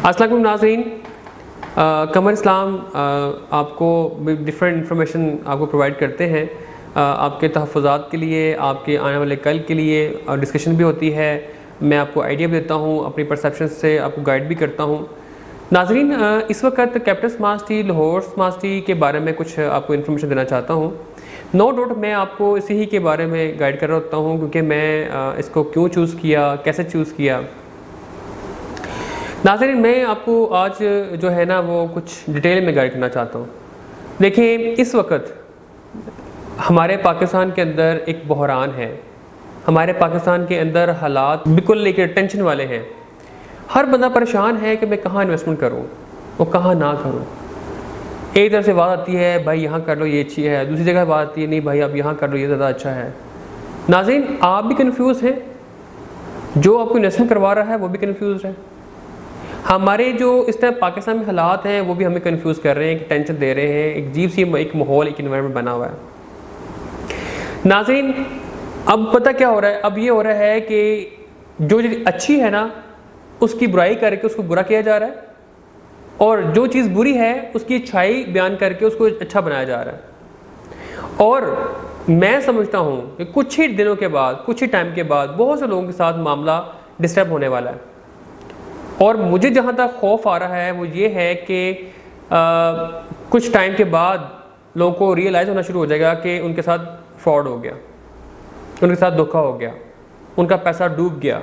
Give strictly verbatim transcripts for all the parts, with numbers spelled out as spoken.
अस्सलाम वालेकुम नाज़रीन, कमर इस्लाम आपको डिफरेंट इंफॉर्मेशन आपको प्रोवाइड करते हैं। आ, आपके तहफ़्फ़ुज़ात के लिए, आपके आने वाले कल के लिए डिस्कशन भी होती है। मैं आपको आइडिया भी देता हूँ, अपनी परसेप्शन से आपको गाइड भी करता हूँ। नाज़रीन, इस वक्त capital smart city, Lahore smart city के बारे में कुछ आपको इन्फॉर्मेशन देना चाहता हूँ। नो डाउट मैं आपको इसी ही के बारे में गाइड कर रहा होता हूँ, क्योंकि मैं इसको क्यों चूज़ किया, कैसे चूज़ किया। नाज़रीन, मैं आपको आज जो है ना वो कुछ डिटेल में गाइड करना चाहता हूँ। देखिए, इस वक्त हमारे पाकिस्तान के अंदर एक बहरान है। हमारे पाकिस्तान के अंदर हालात बिल्कुल लेकर टेंशन वाले हैं। हर बंदा परेशान है कि मैं कहाँ इन्वेस्टमेंट करूँ और कहाँ ना करूँ। एक तरफ से बात आती है भाई यहाँ कर लो ये अच्छी है, दूसरी जगह बात आती है नहीं भाई आप यहाँ कर लो ये ज़्यादा अच्छा है। नाज़रीन, आप भी कन्फ्यूज़ हैं, जो आपको इन्वेस्टमेंट करवा रहा है वो भी कन्फ्यूज़ है। हमारे जो इस टाइम पाकिस्तान में हालात हैं वो भी हमें कंफ्यूज कर रहे हैं, कि टेंशन दे रहे हैं। एक अजीब सी एक माहौल, एक इन्वायरमेंट बना हुआ है। नाज़रीन, अब पता क्या हो रहा है? अब ये हो रहा है कि जो चीज़ अच्छी है ना उसकी बुराई करके उसको बुरा किया जा रहा है, और जो चीज़ बुरी है उसकी अच्छाई बयान करके उसको अच्छा बनाया जा रहा है। और मैं समझता हूँ कि कुछ ही दिनों के बाद, कुछ ही टाइम के बाद बहुत से लोगों के साथ मामला डिस्टर्ब होने वाला है। और मुझे जहाँ तक खौफ आ रहा है वो ये है कि कुछ टाइम के बाद लोगों को रियलाइज़ होना शुरू हो जाएगा कि उनके साथ फ्रॉड हो गया, उनके साथ धोखा हो गया, उनका पैसा डूब गया,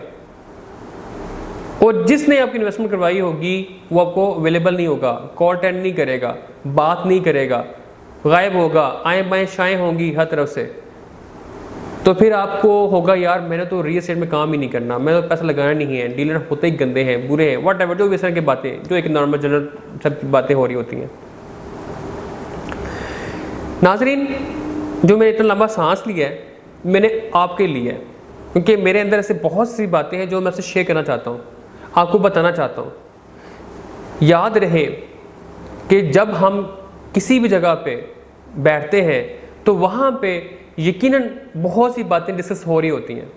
और जिसने आपकी इन्वेस्टमेंट करवाई होगी वो आपको अवेलेबल नहीं होगा, कॉल अटेंड नहीं करेगा, बात नहीं करेगा, गायब होगा, आएँ बाएँ शाएँ होंगी हर तरफ से। तो फिर आपको होगा यार मैंने तो रियल एस्टेट में काम ही नहीं करना, मैंने तो पैसा लगाना नहीं है, डीलर होते ही गंदे हैं, बुरे हैं, वट एवर, जो भी इस तरह की बातें, जो एक नॉर्मल जनरल सब बातें हो रही होती हैं। नाज़रीन, जो मैंने इतना लंबा सांस लिया है मैंने आपके लिए, क्योंकि मेरे अंदर ऐसे बहुत सी बातें हैं जो मैं आपसे शेयर करना चाहता हूँ, आपको बताना चाहता हूँ। याद रहे कि जब हम किसी भी जगह पे बैठते हैं तो वहाँ पे यकीनन बहुत सी बातें डिस्कस हो रही होती हैं।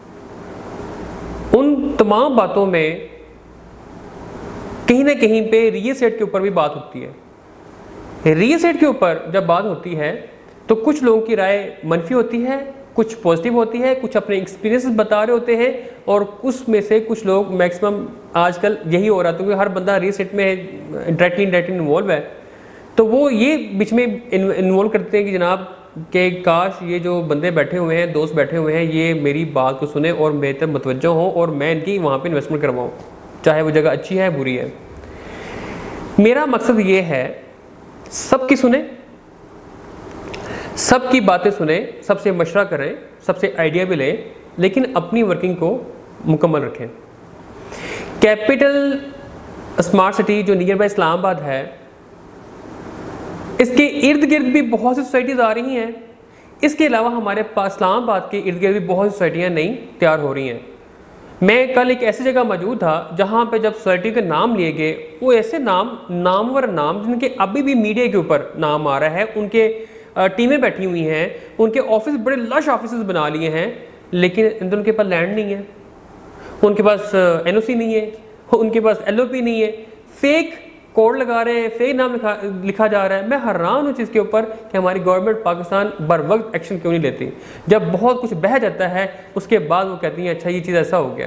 उन तमाम बातों में कहीं ना कहीं पे रियल एस्टेट के ऊपर भी बात होती है। रियल एस्टेट के ऊपर जब बात होती है तो कुछ लोगों की राय मनफी होती है, कुछ पॉजिटिव होती है, कुछ अपने एक्सपीरियंसेस बता रहे होते हैं, और उसमें से कुछ लोग मैक्सिमम आजकल यही हो रहा है क्योंकि हर बंदा रियल एस्टेट में डायरेक्टली इनडायरेक्टली इन्वॉल्व है, तो वो ये बीच में इन्वॉल्व करते हैं कि जनाब कि काश ये जो बंदे बैठे हुए हैं, दोस्त बैठे हुए हैं, ये मेरी बात को सुने और मेरे तरफ मुतवज्जो हों और मैं इनकी वहाँ पे इन्वेस्टमेंट करवाऊँ, चाहे वो जगह अच्छी है बुरी है। मेरा मकसद ये है सबकी सुने, सबकी बातें सुने, सबसे मशवरा करें, सबसे आइडिया भी लें, लेकिन अपनी वर्किंग को मुकम्मल रखें। कैपिटल स्मार्ट सिटी जो नियर बाय इस्लामाबाद है, इसके इर्द गिर्द भी बहुत सी सोसाइटीज़ आ रही हैं। इसके अलावा हमारे पास इस्लामाबाद के इर्द गिर्द भी बहुत सी सोसाइटियाँ नई तैयार हो रही हैं। मैं कल एक ऐसी जगह मौजूद था जहाँ पे जब सोसाइटी के नाम लिए गए, वो ऐसे नाम, नामवर नाम जिनके अभी भी मीडिया के ऊपर नाम आ रहा है, उनके टीमें बैठी हुई हैं, उनके ऑफिस बड़े लश ऑफिस बना लिए हैं, लेकिन उनके पास लैंड नहीं है, उनके पास एन ओ सी नहीं है, उनके पास एल ओ पी नहीं है, फेक कोड लगा रहे हैं, फेक नाम लिखा लिखा जा रहा है। मैं हैरान हूँ चीज़ के ऊपर कि हमारी गवर्नमेंट पाकिस्तान बर वक्त एक्शन क्यों नहीं लेती। जब बहुत कुछ बह जाता है उसके बाद वो कहती हैं अच्छा ये चीज़ ऐसा हो गया।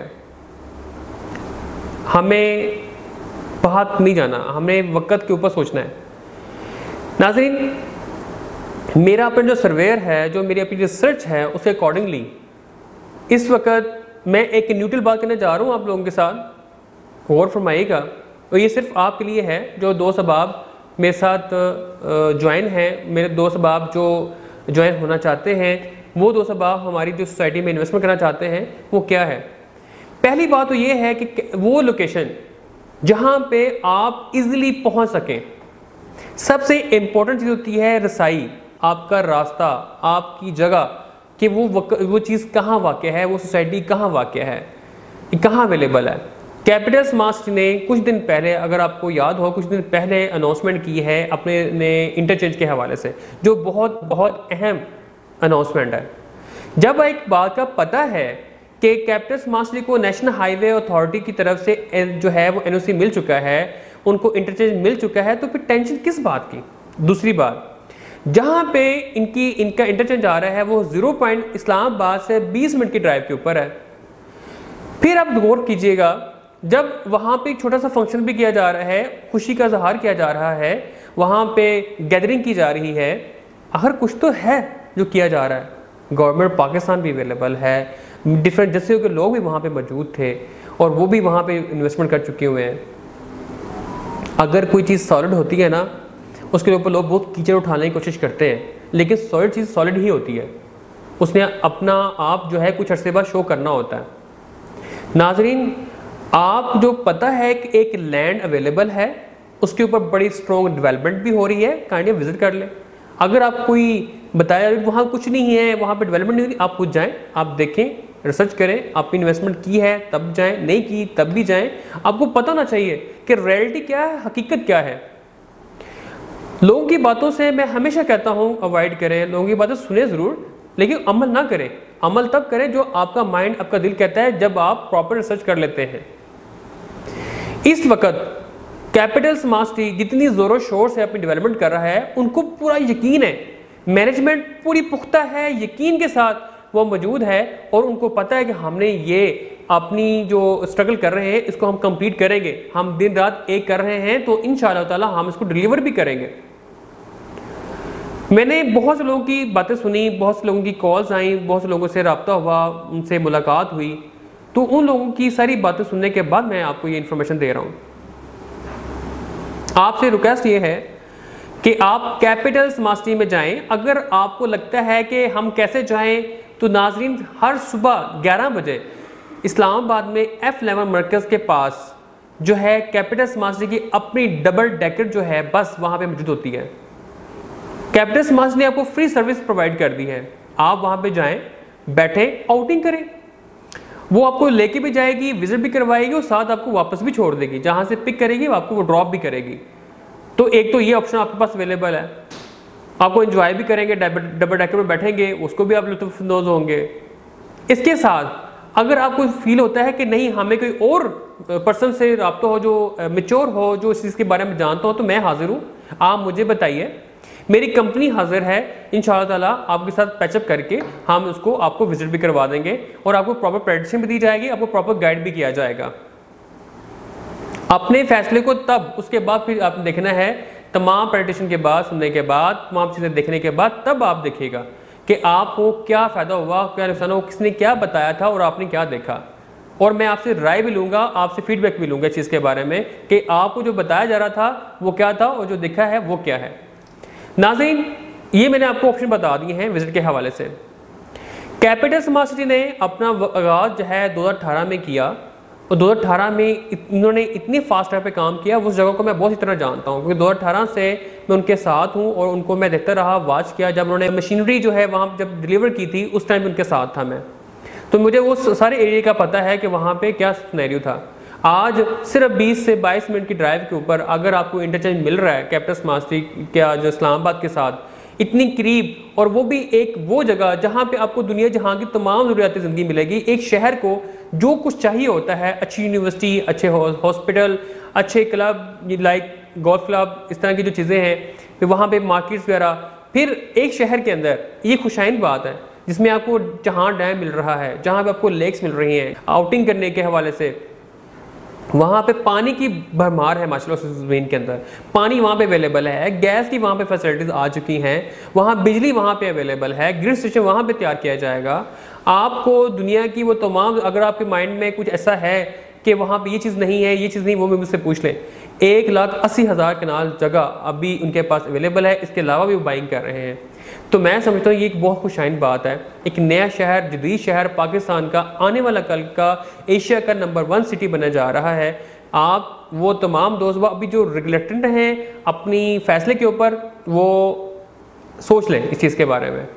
हमें बात नहीं जाना, हमें वक्त के ऊपर सोचना है। नाज़रीन, मेरा अपना जो सर्वेयर है, जो मेरी अपनी रिसर्च है, उसके अकॉर्डिंगली इस वक्त मैं एक न्यूट्रल बात करने जा रहा हूँ आप लोगों के साथ, गौर फरमाइएगा। और ये सिर्फ आपके लिए है जो दोस्त अहबाब मेरे साथ ज्वाइन हैं, मेरे दोस्त अहबाब जो ज्वाइन होना चाहते हैं, वो दोस्त अहबाब हमारी जो सोसाइटी में इन्वेस्टमेंट करना चाहते हैं, वो क्या है। पहली बात तो ये है कि वो लोकेशन जहाँ पे आप इजीली पहुँच सकें। सबसे इम्पोर्टेंट चीज़ होती है रसाई, आपका रास्ता, आपकी जगह, कि वो वो चीज़ कहाँ वाक़ है, वो सोसाइटी कहाँ वाक़ है, कहाँ अवेलेबल है। कैपिटल स्मार्ट सिटी ने कुछ दिन पहले, अगर आपको याद हो, कुछ दिन पहले अनाउंसमेंट की है अपने ने इंटरचेंज के हवाले से, जो बहुत बहुत अहम अनाउंसमेंट है। जब एक बात का पता है कि कैपिटल स्मार्ट सिटी को नेशनल हाईवे अथॉरिटी की तरफ से जो है वो एनओसी मिल चुका है, उनको इंटरचेंज मिल चुका है, तो फिर टेंशन किस बात की। दूसरी बात, जहाँ पे इनकी इनका इंटरचेंज आ रहा है वो जीरो पॉइंट इस्लामाबाद से बीस मिनट की ड्राइव के ऊपर है। फिर आप गौर कीजिएगा, जब वहाँ पे एक छोटा सा फंक्शन भी किया जा रहा है, खुशी का इजहार किया जा रहा है, वहाँ पे गैदरिंग की जा रही है, आखिर कुछ तो है जो किया जा रहा है। गवर्नमेंट पाकिस्तान भी अवेलेबल है, डिफरेंट जैसे के लोग भी वहाँ पे मौजूद थे और वो भी वहाँ पे इन्वेस्टमेंट कर चुके हुए हैं। अगर कोई चीज़ सॉलिड होती है ना, उसके ऊपर लोग बहुत कीचड़ उठाने की कोशिश करते हैं, लेकिन सॉलिड चीज़ सॉलिड ही होती है, उसने अपना आप जो है कुछ अरसे बाद शो करना होता है। नाजरीन, आप जो पता है कि एक लैंड अवेलेबल है, उसके ऊपर बड़ी स्ट्रॉन्ग डेवलपमेंट भी हो रही है, काइंड ऑफ विजिट कर लें। अगर आप कोई बताया वहाँ कुछ नहीं है, वहाँ पे डेवलपमेंट नहीं हो रही, आप खुद जाएं, आप देखें, रिसर्च करें, आपने इन्वेस्टमेंट की है तब जाएं, नहीं की तब भी जाएं। आपको पता होना चाहिए कि रियलिटी क्या है, हकीकत क्या है। लोगों की बातों से मैं हमेशा कहता हूँ अवॉइड करें, लोगों की बातें सुने ज़रूर, लेकिन अमल ना करें। अमल तब करें जो आपका माइंड, आपका दिल कहता है, जब आप प्रॉपर रिसर्च कर लेते हैं। इस वक्त कैपिटल स्मार्ट सिटी जितनी जोरों शोर से अपनी डेवलपमेंट कर रहा है, उनको पूरा यकीन है, मैनेजमेंट पूरी पुख्ता है, यकीन के साथ वो मौजूद है और उनको पता है कि हमने ये अपनी जो स्ट्रगल कर रहे हैं इसको हम कंप्लीट करेंगे। हम दिन रात एक कर रहे हैं तो इंशाअल्लाह ताला हम इसको डिलीवर भी करेंगे। मैंने बहुत से लोगों की बातें सुनी, बहुत से लोगों की कॉल्स आई, बहुत से लोगों से रब्ता हुआ, उनसे मुलाकात हुई, तो उन लोगों की सारी बातें सुनने के बाद मैं आपको ये इन्फॉर्मेशन दे रहा हूँ। आपसे रिक्वेस्ट ये है कि आप कैपिटल स्मार्ट सिटी में जाएं। अगर आपको लगता है कि हम कैसे जाएं, तो नाजरीन, हर सुबह ग्यारह बजे इस्लामाबाद में एफ इलेवन मरकज़ के पास जो है कैपिटल स्मार्ट सिटी की अपनी डबल डेकर जो है बस वहाँ पे मौजूद होती है। कैपिटल स्मार्ट सिटी ने आपको फ्री सर्विस प्रोवाइड कर दी है। आप वहाँ पे जाएं, बैठें, आउटिंग करें, वो आपको लेके भी जाएगी, विजिट भी करवाएगी और साथ आपको वापस भी छोड़ देगी। जहाँ से पिक करेगी वो आपको वो ड्रॉप भी करेगी। तो एक तो ये ऑप्शन आपके पास अवेलेबल है, आपको एंजॉय भी करेंगे, डबल डेकर में बैठेंगे, उसको भी आप लुत्फ़अंदोज़ होंगे। इसके साथ अगर आपको फील होता है कि नहीं, हमें कोई और पर्सन से रब्ता हो जो मेच्योर हो, जो इस चीज़ के बारे में जानता हो, तो मैं हाजिर हूँ, आप मुझे बताइए, मेरी कंपनी हाजिर है। इंशाअल्लाह ताला आपके साथ पैचअप करके हम उसको आपको विजिट भी करवा देंगे और आपको प्रॉपर प्रेडिक्शन भी दी जाएगी, आपको प्रॉपर गाइड भी किया जाएगा। अपने फैसले को तब उसके बाद फिर आपने देखना है, तमाम प्रेडिक्शन के बाद, सुनने के बाद, तमाम चीज़ें देखने के बाद, तब आप देखिएगा कि आपको क्या फ़ायदा हुआ, क्या नुकसान हुआ, किसने क्या बताया था और आपने क्या देखा। और मैं आपसे राय भी लूँगा, आपसे फीडबैक भी लूँगा इस चीज़ के बारे में कि आपको जो बताया जा रहा था वो क्या था और जो दिखा है वो क्या है। नाज़रीन, ये मैंने आपको ऑप्शन बता दिए हैं विजिट के हवाले से। कैपिटल स्मार्ट सिटी ने अपना आगाज़ जो है दो हज़ार अठारह में किया और दो हज़ार अठारह में इन्होंने इतनी फास्ट पे काम किया। उस जगह को मैं बहुत ही तरह जानता हूँ क्योंकि दो हज़ार अठारह से मैं उनके साथ हूँ और उनको मैं देखता रहा, वॉच किया। जब उन्होंने मशीनरी जो है वहाँ जब डिलीवर की थी उस टाइम उनके साथ था मैं, तो मुझे वो सारे एरिया का पता है कि वहाँ पर क्या सिनेरियो था। आज सिर्फ बीस से बाईस मिनट की ड्राइव के ऊपर अगर आपको इंटरचेंज मिल रहा है कैपिटल स्मार्ट सिटी के जो इस्लामाबाद के साथ इतनी करीब, और वो भी एक वो जगह जहाँ पे आपको दुनिया जहाँ की तमाम ज़रूरियात ज़िंदगी मिलेगी। एक शहर को जो कुछ चाहिए होता है, अच्छी यूनिवर्सिटी, अच्छे हॉस्पिटल, अच्छे क्लब लाइक गोल्फ क्लब, इस तरह की जो चीज़ें हैं, फिर वहाँ पे मार्केट्स वगैरह, फिर एक शहर के अंदर ये खुशाइन बात है जिसमें आपको जहाँ डैम मिल रहा है, जहाँ पर आपको लेक्स मिल रही हैं, आउटिंग करने के हवाले से वहाँ पे पानी की भरमार है माशाल्लाह। ज़मीन के अंदर पानी वहाँ पे अवेलेबल है, गैस की वहाँ पे फैसिलिटीज़ आ चुकी हैं, वहाँ बिजली वहाँ पे अवेलेबल है, ग्रिड सिस्टम वहाँ पे तैयार किया जाएगा। आपको दुनिया की वो तमाम, अगर आपके माइंड में कुछ ऐसा है कि वहाँ पे ये चीज़ नहीं है, ये चीज़ नहीं, वो भी मुझसे पूछ लें। एक लाख अस्सी हज़ार कनाल जगह अभी उनके पास अवेलेबल है, इसके अलावा भी वो बाइंग कर रहे हैं। तो मैं समझता हूँ ये एक बहुत खुशाइन बात है। एक नया शहर, जदीद शहर, पाकिस्तान का आने वाला कल का एशिया का नंबर वन सिटी बनने जा रहा है। आप वो तमाम दोस्त अभी जो रेगुलेटेड हैं अपनी फैसले के ऊपर, वो सोच लें इस चीज़ के बारे में।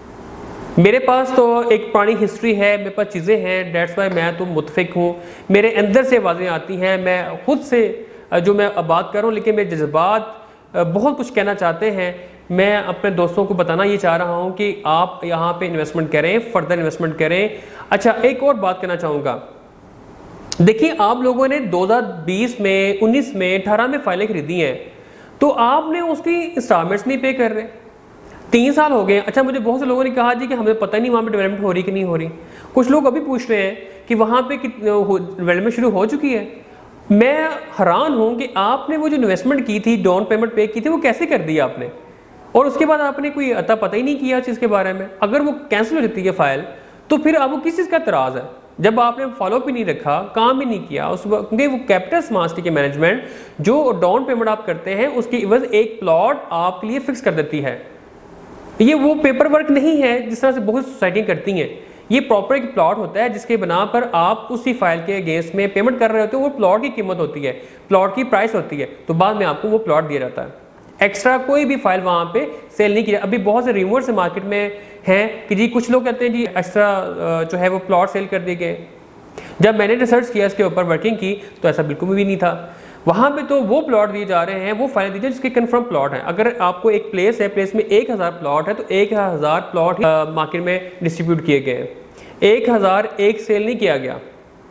मेरे पास तो एक पुरानी हिस्ट्री है, मेरे पास चीज़ें हैं, डेट्स वाई मैं तो मुतफिक हूँ, मेरे अंदर से आवाज़ें आती हैं, मैं खुद से जो मैं बात कर रहा हूँ, लेकिन मेरे जज्बात बहुत कुछ कहना चाहते हैं। मैं अपने दोस्तों को बताना ये चाह रहा हूँ कि आप यहाँ पे इन्वेस्टमेंट करें, फर्दर इन्वेस्टमेंट करें। अच्छा, एक और बात करना चाहूँगा, देखिए आप लोगों ने दो हज़ार बीस में, उन्नीस में, अठारह में फाइलें खरीदी हैं, तो आपने उसकी इंस्टॉलमेंट्स नहीं पे कर रहे, तीन साल हो गए। अच्छा, मुझे बहुत से लोगों ने कहा जी कि हमें पता नहीं वहाँ पे डेवलपमेंट हो रही कि नहीं हो रही। कुछ लोग अभी पूछ रहे हैं कि वहाँ पे डेवलपमेंट शुरू हो चुकी है। मैं हैरान हूँ कि आपने वो जो इन्वेस्टमेंट की थी, डाउन पेमेंट पे की थी, वो कैसे कर दी आपने, और उसके बाद आपने कोई अता पता ही नहीं किया चीज़ के बारे में। अगर वो कैंसिल हो जाती है फाइल, तो फिर आपको किस चीज़ का एतराज़ है, जब आपने फॉलो भी नहीं रखा, काम भी नहीं किया उस वक्त। क्योंकि वो कैपिटल स्मार्ट सिटी के मैनेजमेंट जो डाउन पेमेंट आप करते हैं, उसकी इवज एक प्लॉट आपके लिए फिक्स कर देती है। ये वो पेपर वर्क नहीं है जिस तरह से बहुत सोसाइटियाँ करती हैं। ये प्रॉपर एक प्लॉट होता है जिसके बना पर आप उसी फाइल के अगेंस्ट में पेमेंट कर रहे होते हो। वो प्लॉट की कीमत होती है, प्लॉट की प्राइस होती है, तो बाद में आपको वो प्लॉट दिया जाता है। एक्स्ट्रा कोई भी फाइल वहाँ पे सेल नहीं किया। अभी बहुत से रिमोट से मार्केट में हैं कि जी कुछ लोग कहते हैं जी एक्स्ट्रा जो है वो प्लॉट सेल कर दिए गए। जब मैंने रिसर्च किया इसके ऊपर, वर्किंग की, तो ऐसा बिल्कुल भी नहीं था। वहाँ पे तो वो प्लॉट दिए जा रहे हैं, वो फाइल दीजिए जिसके कंफर्म प्लॉट है। अगर आपको एक प्लेस है, प्लेस में एक हज़ार प्लॉट है, तो एक हज़ार प्लॉट मार्केट में डिस्ट्रीब्यूट किए गए, एक हज़ार एक सेल नहीं किया गया।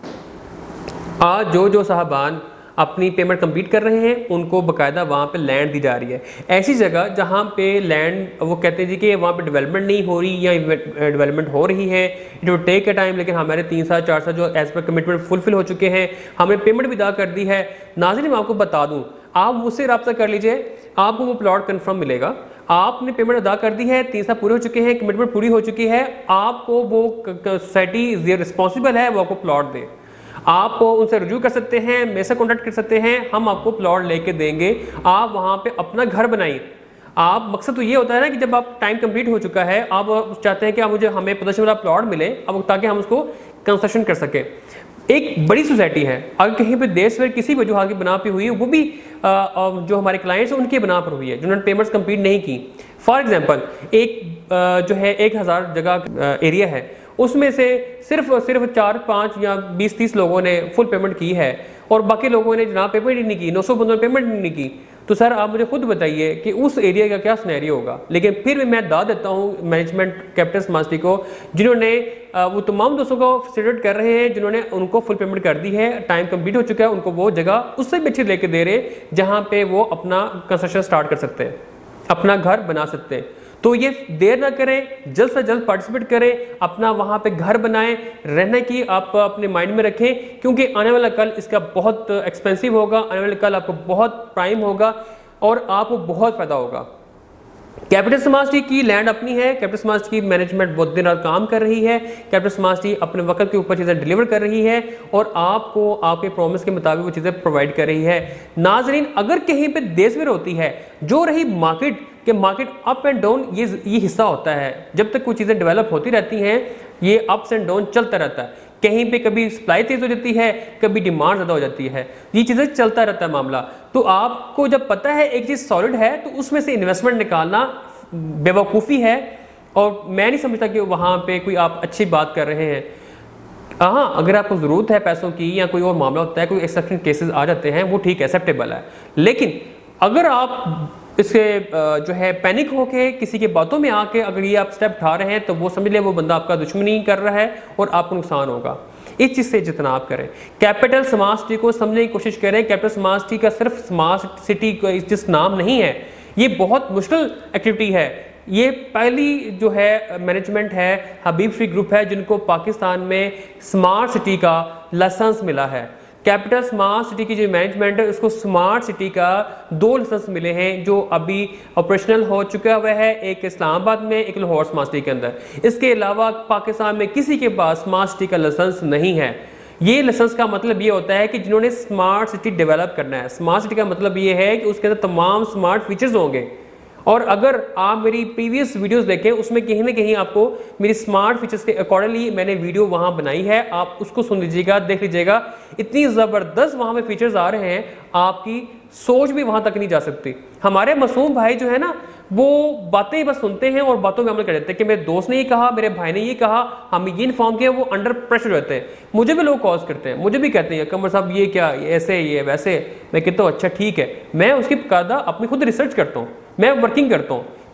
आज जो जो साहबान अपनी पेमेंट कंप्लीट कर रहे हैं, उनको बकायदा वहाँ पे लैंड दी जा रही है। ऐसी जगह जहाँ पे लैंड, वो कहते हैं जी कि वहाँ पे डेवलपमेंट नहीं हो रही या डेवलपमेंट हो रही है, it will take a time, लेकिन हमारे तीन साल चार साल जो एज पर कमिटमेंट फुलफिल हो चुके हैं, हमने पेमेंट भी अदा कर दी है। नाज़रीन, मैं आपको बता दूँ, आप मुझसे रब्ता कर लीजिए, आपको वो प्लॉट कन्फर्म मिलेगा। आपने पेमेंट अदा कर दी है, तीन साल पूरे हो चुके हैं, कमिटमेंट पूरी हो चुकी है, आपको वो सोसाइटी रिस्पॉन्सिबल है वो आपको प्लॉट दे। आप उनसे रजू कर सकते हैं, मेरे से कॉन्टैक्ट कर सकते हैं, हम आपको प्लॉट लेके देंगे। आप वहाँ पे अपना घर बनाइए। आप, मकसद तो ये होता है ना कि जब आप टाइम कंप्लीट हो चुका है, आप चाहते हैं कि आप मुझे हमें पोजीशन वाला प्लॉट मिले, अब ताकि हम उसको कंस्ट्रक्शन कर सकें। एक बड़ी सोसाइटी है, अगर कहीं पे देश में किसी वजह की बना पे हुई है, वो भी आ, आ, जो हमारे क्लाइंट्स हैं उनके बना पर हुई है, जिन्होंने पेमेंट्स कंप्लीट नहीं की। फॉर एग्जांपल, एक आ, जो है एक हज़ार जगह एरिया है, उसमें से सिर्फ सिर्फ चार पाँच या बीस तीस लोगों ने फुल पेमेंट की है और बाकी लोगों ने जनाब पेमेंट ही नहीं की, नौ सौ बंदों ने पेमेंट नहीं की। तो सर आप मुझे खुद बताइए कि उस एरिया का क्या सिनेरियो होगा। लेकिन फिर भी मैं दाद देता हूँ मैनेजमेंट कैपिटल स्मार्ट सिटी को, जिन्होंने वो तमाम दोस्तों को फैसिलिटेट कर रहे हैं, जिन्होंने उनको फुल पेमेंट कर दी है, टाइम कंप्लीट हो चुका है, उनको वो जगह उससे भी अच्छी लेके दे रहे जहाँ पे वो अपना कंस्ट्रक्शन स्टार्ट कर सकते हैं, अपना घर बना सकते हैं। तो ये देर ना करें, जल्द से जल्द पार्टिसिपेट करें, अपना वहाँ पे घर बनाएं। रहने की आप अपने माइंड में रखें, क्योंकि आने वाला कल इसका बहुत एक्सपेंसिव होगा, आने वाला कल आपको बहुत प्राइम होगा और आपको बहुत फायदा होगा। कैपिटल स्मार्ट सिटी की लैंड अपनी है, कैपिटल स्मार्ट सिटी की मैनेजमेंट बहुत दिन रात काम कर रही है, कैपिटल स्मार्ट सिटी अपने वक्त के ऊपर चीज़ें डिलीवर कर रही है और आपको आपके प्रॉमिस के मुताबिक वो चीज़ें प्रोवाइड कर रही है। नाजरीन, अगर कहीं पे देशवेर होती है, जो रही मार्केट के मार्केट अप एंड डाउन, ये ये हिस्सा होता है। जब तक कुछ चीज़ें डेवलप होती रहती हैं, ये अप्स एंड डाउन चलता रहता है। कहीं पे कभी सप्लाई तेज हो जाती है, कभी डिमांड ज़्यादा हो जाती है, ये चीज़ें चलता रहता है मामला। तो आपको जब पता है एक चीज़ सॉलिड है, तो उसमें से इन्वेस्टमेंट निकालना बेवकूफ़ी है और मैं नहीं समझता कि वहाँ पे कोई आप अच्छी बात कर रहे हैं। हाँ, अगर आपको ज़रूरत है पैसों की या कोई और मामला होता है, कोई एक्सेप्शन केसेस आ जाते हैं, वो ठीक एक्सेप्टेबल है। लेकिन अगर आप इसके जो है पैनिक होके किसी की बातों में आके अगर ये आप स्टेप उठा रहे हैं, तो वो समझ लें वो बंदा आपका दुश्मनी कर रहा है और आपको नुकसान होगा। इस चीज़ से जितना आप करें, कैपिटल स्मार्ट सिटी को समझने की कोशिश करें। कैपिटल स्मार्ट सिटी का सिर्फ स्मार्ट सिटी का जिस नाम नहीं है, ये बहुत मुश्किल एक्टिविटी है। ये पहली जो है मैनेजमेंट है, हबीब फ्री ग्रुप है, जिनको पाकिस्तान में स्मार्ट सिटी का लाइसेंस मिला है। कैपिटल स्मार्ट सिटी की जो मैनेजमेंट है, उसको स्मार्ट सिटी का दो लाइसेंस मिले हैं जो अभी ऑपरेशनल हो चुका हुआ है, एक इस्लामाबाद में, एक लाहौर स्मार्ट सिटी के अंदर। इसके अलावा पाकिस्तान में किसी के पास स्मार्ट सिटी का लाइसेंस नहीं है। ये लाइसेंस का मतलब ये होता है कि जिन्होंने स्मार्ट सिटी डेवलप करना है। स्मार्ट सिटी का मतलब ये है कि उसके अंदर तमाम स्मार्ट फीचर्स होंगे। और अगर आप मेरी प्रीवियस वीडियोस देखें, उसमें कहीं ना कहीं आपको मेरी स्मार्ट फीचर्स के अकॉर्डिंगली मैंने वीडियो वहां बनाई है, आप उसको सुन लीजिएगा, देख लीजिएगा। इतनी ज़बरदस्त वहां पे फीचर्स आ रहे हैं, आपकी सोच भी वहां तक नहीं जा सकती। हमारे मासूम भाई जो है ना, वो बातें बस सुनते हैं और बातों में अमल कर देते हैं कि मेरे दोस्त ने ये कहा, मेरे भाई ने ये कहा, हमें ये इन्फॉर्म किया, वो अंडर प्रेशर रहते हैं। मुझे भी लोग कॉल्स करते हैं, मुझे भी कहते हैं कमर साहब ये क्या, ये ऐसे, ये वैसे। मैं कहता हूँ अच्छा ठीक है, मैं उसकी बकायदा अपनी खुद रिसर्च करता हूँ, मैं वर्किंग करता हूँ।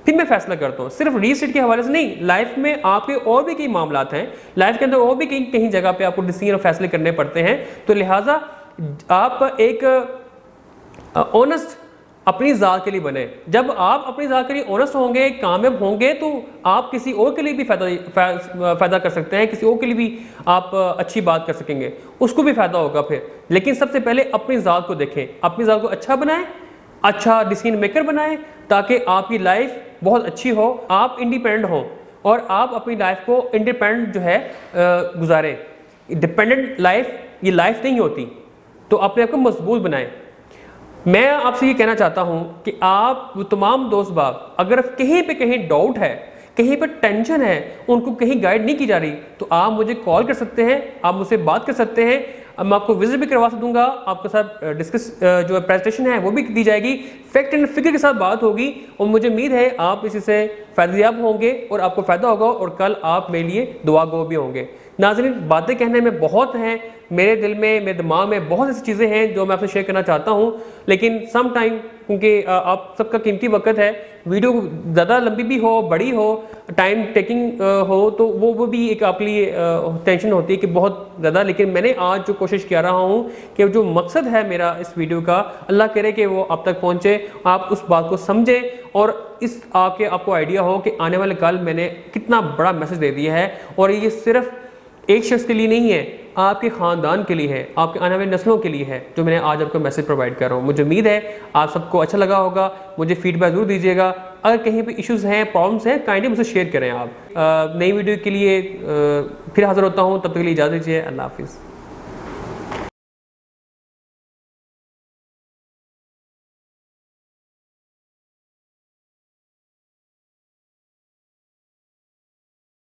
फिर मैं फैसला करता हूँ। सिर्फ रियल एस्टेट के हवाले से नहीं, लाइफ में आपके और भी कई मामलात हैं, लाइफ के अंदर और भी कहीं कहीं जगह पे आपको डिसीजन और फैसले करने पड़ते हैं। तो लिहाजा आप एक ऑनेस्ट अपनी ज़ात के लिए बने। जब आप अपनी ज़ात के लिए ऑनेस्ट होंगे, कामयाब होंगे, तो आप किसी और के लिए भी फ़ायदा फ़ायदा कर सकते हैं, किसी और के लिए भी आप अच्छी बात कर सकेंगे, उसको भी फ़ायदा होगा फिर। लेकिन सबसे पहले अपनी ज़ात को देखें, अपनी ज़ात को अच्छा बनाएं, अच्छा डिसीजन मेकर बनाएं, ताकि आपकी लाइफ बहुत अच्छी हो, आप इंडिपेंडेंट हो और आप अपनी लाइफ को इंडिपेंडेंट जो है गुजारें। डिपेंडेंट लाइफ ये लाइफ नहीं होती, तो अपने आप को मजबूत बनाएं। मैं आपसे ये कहना चाहता हूं कि आप तमाम दोस्त बाब, अगर कहीं पे कहीं डाउट है, कहीं पे टेंशन है, उनको कहीं गाइड नहीं की जा रही, तो आप मुझे कॉल कर सकते हैं, आप मुझसे बात कर सकते हैं, मैं आपको विजिट भी करवा दूंगा, आपके साथ डिस्कस जो प्रेजेंटेशन है वो भी दी जाएगी, फैक्ट एंड फिगर के साथ बात होगी, और मुझे उम्मीद है आप इसी से फायदेयाब होंगे और आपको फ़ायदा होगा और कल आप मेरे लिए दुआ गो भी होंगे। नाज़रीन, बातें कहने में बहुत हैं, मेरे दिल में, मेरे दिमाग में बहुत ऐसी चीज़ें हैं जो मैं आपसे शेयर करना चाहता हूं, लेकिन सम टाइम, क्योंकि आप सबका कीमती वक्त है, वीडियो ज़्यादा लंबी भी हो, बड़ी हो, टाइम टेकिंग हो, तो वो वो भी एक आपके लिए टेंशन होती है कि बहुत ज़्यादा। लेकिन मैंने आज जो कोशिश कर रहा हूँ कि जो मकसद है मेरा इस वीडियो का, अल्लाह करे कि वो आप तक पहुँचे, आप उस बात को समझें और इस आके आपको आइडिया हो कि आने वाले कल मैंने कितना बड़ा मैसेज दे दिया है। और ये सिर्फ एक शख्स के लिए नहीं है, आपके ख़ानदान के लिए है, आपके आने वाली नस्लों के लिए है, जो मैंने आज आपको मैसेज प्रोवाइड कर रहा हूँ। मुझे उम्मीद है आप सबको अच्छा लगा होगा, मुझे फीडबैक ज़रूर दीजिएगा। अगर कहीं पे इश्यूज़ हैं, प्रॉब्लम्स हैं, काइंडली मुझसे शेयर करें आप। नई वीडियो के लिए आ, फिर हाज़िर होता हूँ, तब तक के लिए इजाज़त दीजिए। अल्लाह हाफिज़।